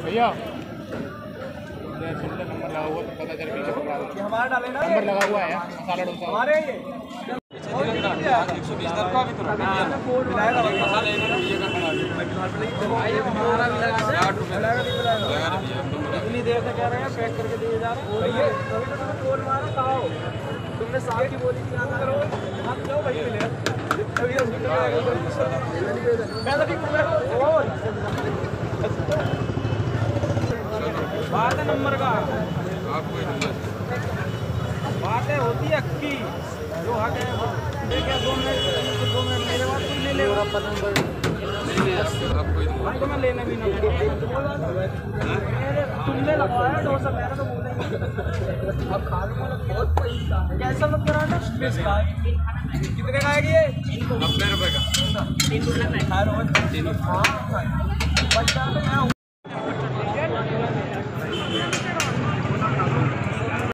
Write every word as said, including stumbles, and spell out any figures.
भैया नंबर लगा हुआ तो पता चल पीछे पकड़ा हमारा डाले ना नंबर लगा हुआ है मसाला डोसा हमारे ये एक सौ बीस का भी तो मिलाएगा मसाला ये का खड़ा है हमारा भी लगा साठ रुपए लगा दिया इतनी देर से कह रहे हैं पैक करके दिए जा रहे हैं कभी तो तुमने फोन मारा कहा हो तुमने साथ की बोली थी आना करो आप क्यों भाई मिले अभी मैं तो ठीक हूं और बात है नंबर का आपको बातें होती है अक्की जो हक है वो क्या दो मिनट दो मिनट मेरे बाद कोई ले ले आपका नंबर भाई को मैं लेने भी ना तुमने लगाया डोसा मेरा तो बोले अब खा लूंगा कैसा मत करा ना कितने का आएगी ये नब्बे रुपए का तीन रुपए में खा लो तीन हाँ बच्चा तो मैं